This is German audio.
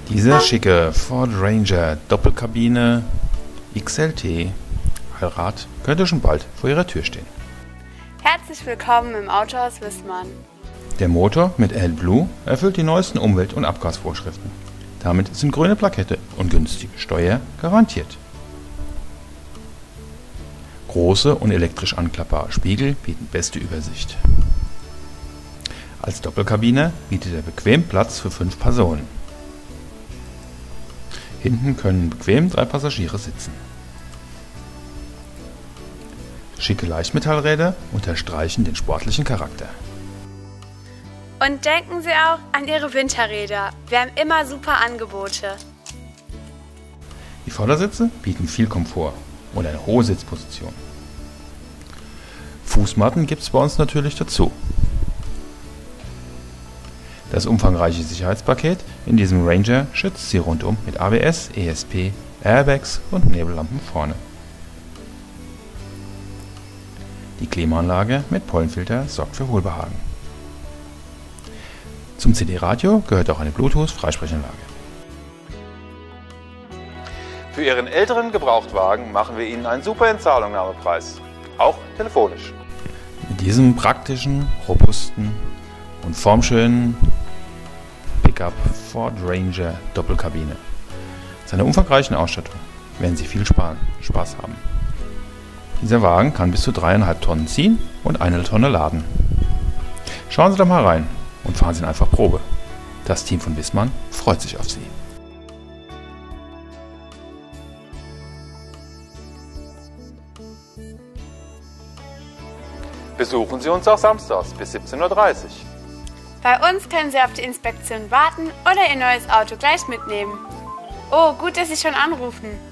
Dieser schicke Ford Ranger Doppelkabine XLT Allrad könnte schon bald vor Ihrer Tür stehen. Herzlich willkommen im Autohaus Wissmann. Der Motor mit AdBlue erfüllt die neuesten Umwelt- und Abgasvorschriften. Damit sind grüne Plakette und günstige Steuer garantiert. Große und elektrisch anklappbare Spiegel bieten beste Übersicht. Als Doppelkabine bietet er bequem Platz für 5 Personen. Hinten können bequem 3 Passagiere sitzen. Schicke Leichtmetallräder unterstreichen den sportlichen Charakter. Und denken Sie auch an Ihre Winterräder. Wir haben immer super Angebote. Die Vordersitze bieten viel Komfort und eine hohe Sitzposition. Fußmatten gibt es bei uns natürlich dazu. Das umfangreiche Sicherheitspaket in diesem Ranger schützt Sie rundum mit ABS, ESP, Airbags und Nebellampen vorne. Die Klimaanlage mit Pollenfilter sorgt für Wohlbehagen. Zum CD-Radio gehört auch eine Bluetooth-Freisprechanlage. Für Ihren älteren Gebrauchtwagen machen wir Ihnen einen super Entzahlungnahmepreis, auch telefonisch. Mit diesem praktischen, robusten und formschönen Pickup Ford Ranger Doppelkabine. Seiner umfangreichen Ausstattung werden Sie viel Spaß haben. Dieser Wagen kann bis zu 3,5 Tonnen ziehen und 1 Tonne laden. Schauen Sie doch mal rein und fahren Sie ihn einfach Probe. Das Team von Wissmann freut sich auf Sie. Besuchen Sie uns auch samstags bis 17:30 Uhr. Bei uns können Sie auf die Inspektion warten oder Ihr neues Auto gleich mitnehmen. Oh, gut, dass Sie schon anrufen.